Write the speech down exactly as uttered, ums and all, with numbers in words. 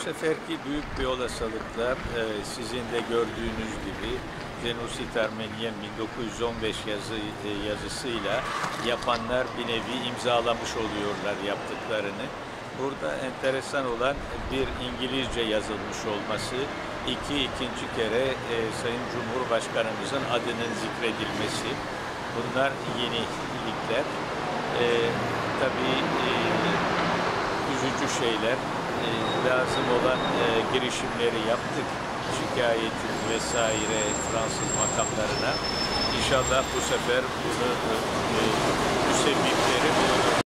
seferki büyük bir olasılıkla e, sizin de gördüğünüz gibi Genocide Armenien bin dokuz yüz on beş yazı, e, yazısıyla yapanlar bir nevi imzalamış oluyorlar yaptıklarını. Burada enteresan olan bir İngilizce yazılmış olması, iki ikinci kere e, Sayın Cumhurbaşkanımızın adının zikredilmesi. Bunlar yenilikler. E, tabii e, üzücü şeyler. E, lazım olan e, girişimleri yaptık. Şikayetin vesaire Fransız makamlarına. İnşallah bu sefer bunu e, müsebbipleri